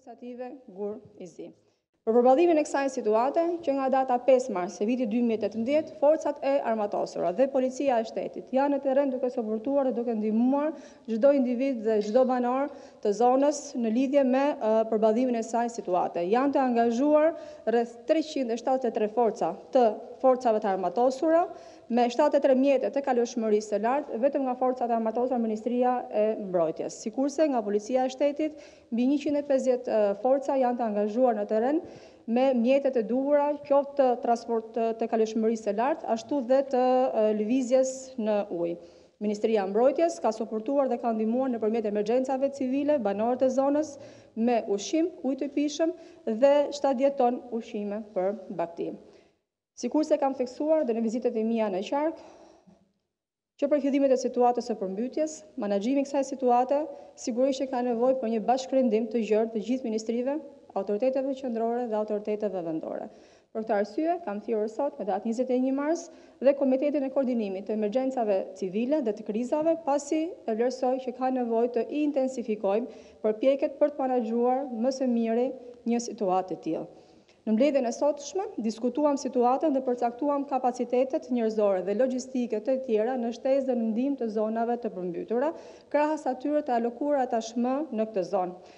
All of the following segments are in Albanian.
administrative Gur Izi. Për përballimin e kësaj situate, që nga data 5 mars e vitit 2018, forcat e armatosura dhe policia e shtetit janë në terren duke suportuar dhe duke ndihmuar çdo individ dhe çdo banor të zonës në lidhje me përballimin e kësaj situate. Janë të angazhuar rreth 373 forca të forcave të armatosura, me 73 mjete të kalueshmërisë së lartë, vetëm nga forcat e armatosura Ministria e Mbrojtjes. Sikurse nga policia e shtetit, mbi 150 forca janë të angazhuar në terren me mjetet e duhura, qoftë të transport të kalueshmërisë së lartë, ashtu dhe të lëvizjes në ujë. Ministria e Mbrojtjes ka suportuar dhe ka ndihmuar nëpërmjet emergjencave civile banorët e zonës me ushqim, ujë të pijshëm dhe 70 ton ushqime për bakti. Sikurse kam theksuar dhe në vizitat e mia në qark, që për fillimet e situatës së përmbytjes, menaxhimi i kësaj situate sigurisht që ka nevojë për një bashkërendim të gjerë të gjithë ministrive, autoriteteve qendrore dhe autoriteteve vendore. Për këtë arsye, kam thirrur sot me datë 21 mars dhe Komitetin e Koordinimit të Emergjencave Civile dhe të Krizave, pasi e vlerësoj që ka nevojë të intensifikojmë përpjekjet për të menaxhuar më së miri një situatë të tillë. Në mbledhjen e sotshme, diskutuam situatën dhe përcaktuam kapacitetet njerëzore dhe logjistike të tjera në shtesë dhe në ndihmë të zonave të përmbytura, krahas atyre të alokuara tashmë në këtë zonë.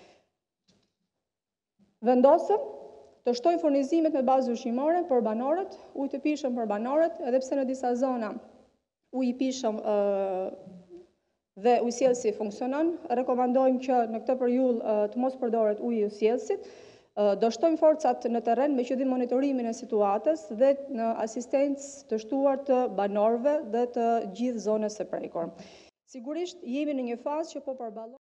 Vendosëm të shtojmë furnizimet me bazë ushqimore për banorët, ujë të pijshëm për banorët, edhe pse në disa zona uji i pijshëm dhe ujësjellsi funksionon, rekomandojmë që në këtë periudhë të mos përdoret uji i ujësjellsit. Do shtojmë forcat në terren me qëllim monitorimin e situatës dhe në asistencë të shtuar të banorëve dhe të gjithë zonës së prekur. Sigurisht jemi në një fazë që po përballojmë